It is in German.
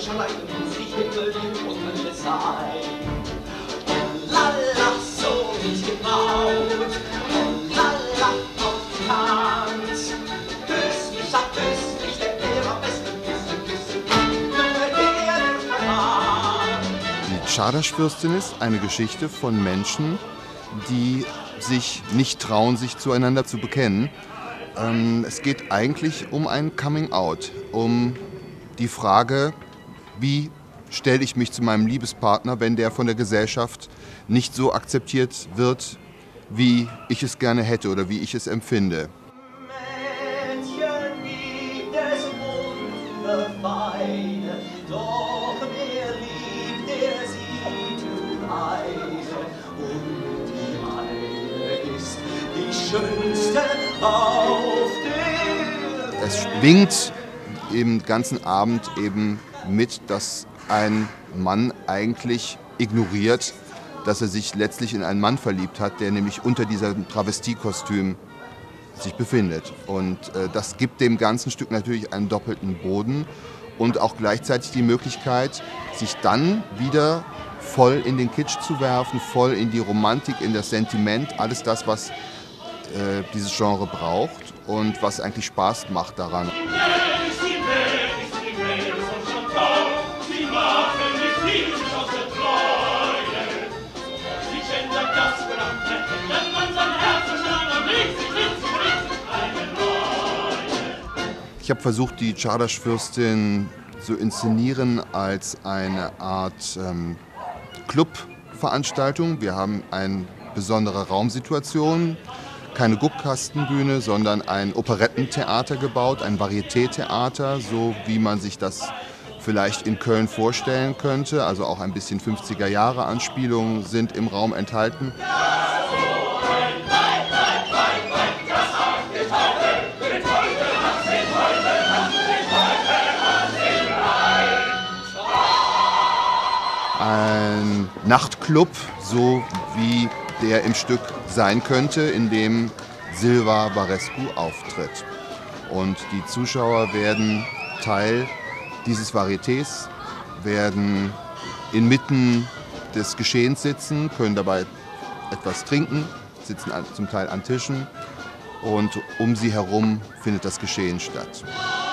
schreien muss ich Himmel und Hölle sein. Oh lala, so ist die Braut. Oh lala, auf Tanz. Küss mich, sag küss mich, der Lehrer beste Küsse. Nur der nicht verrat. Die Czardaschfürstin ist eine Geschichte von Menschen, die sich nicht trauen, sich zueinander zu bekennen. Es geht eigentlich um ein Coming-out, um die Frage, wie stelle ich mich zu meinem Liebespartner, wenn der von der Gesellschaft nicht so akzeptiert wird, wie ich es gerne hätte oder wie ich es empfinde. Mädchen liebt es wunderfein, doch wer liebt, der sieht nun eine. Und die eine ist die schönste auf der Welt. Es schwingt im ganzen Abend eben mit, dass ein Mann eigentlich ignoriert, dass er sich letztlich in einen Mann verliebt hat, der nämlich unter diesem Travestiekostüm sich befindet. Und das gibt dem ganzen Stück natürlich einen doppelten Boden und auch gleichzeitig die Möglichkeit, sich dann wieder voll in den Kitsch zu werfen, voll in die Romantik, in das Sentiment, alles das, was dieses Genre braucht und was eigentlich Spaß macht daran. Ich habe versucht, die Czardaschfürstin zu inszenieren als eine Art Clubveranstaltung. Wir haben eine besondere Raumsituation, keine Guckkastenbühne, sondern ein Operettentheater gebaut, ein Varieté-Theater, so wie man sich das vielleicht in Köln vorstellen könnte. Also auch ein bisschen 50er-Jahre-Anspielungen sind im Raum enthalten. Ein Nachtclub, so wie der im Stück sein könnte, in dem Silva Barescu auftritt. Und die Zuschauer werden Teil dieses Varietés, werden inmitten des Geschehens sitzen, können dabei etwas trinken, sitzen zum Teil an Tischen und um sie herum findet das Geschehen statt.